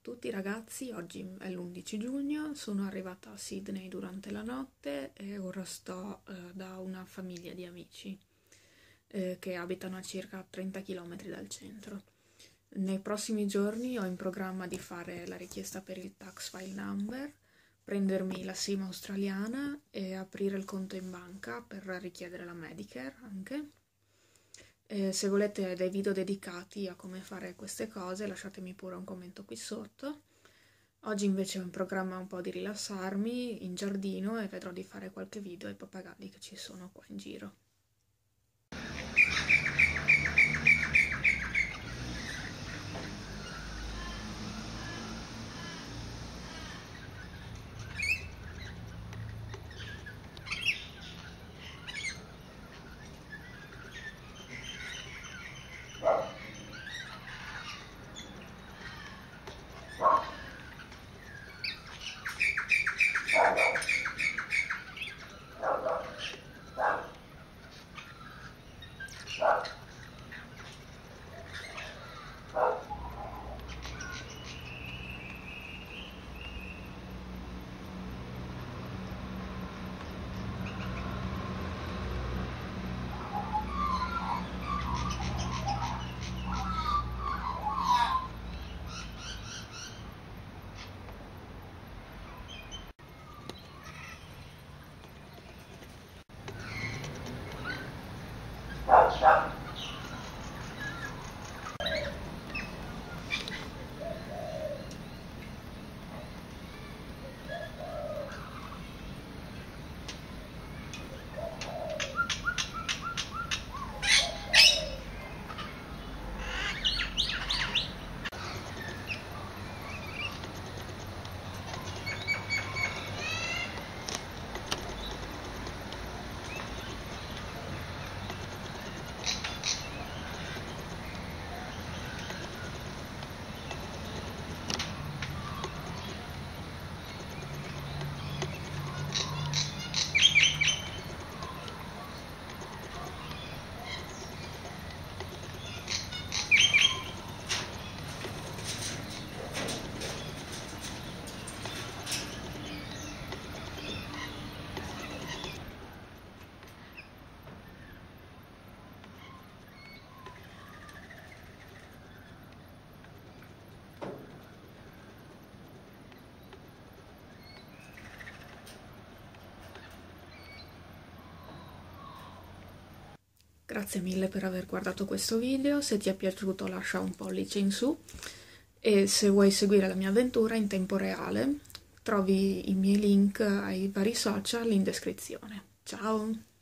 tutti ragazzi, oggi è l'11 giugno, sono arrivata a Sydney durante la notte e ora sto da una famiglia di amici che abitano a circa 30 km dal centro. Nei prossimi giorni ho in programma di fare la richiesta per il tax file number, prendermi la SIM australiana e aprire il conto in banca per richiedere la Medicare anche. Se volete dei video dedicati a come fare queste cose, lasciatemi pure un commento qui sotto. Oggi invece ho in programma un po' di rilassarmi in giardino e vedrò di fare qualche video ai pappagalli che ci sono qua in giro. Grazie mille per aver guardato questo video, se ti è piaciuto lascia un pollice in su e se vuoi seguire la mia avventura in tempo reale trovi i miei link ai vari social in descrizione. Ciao!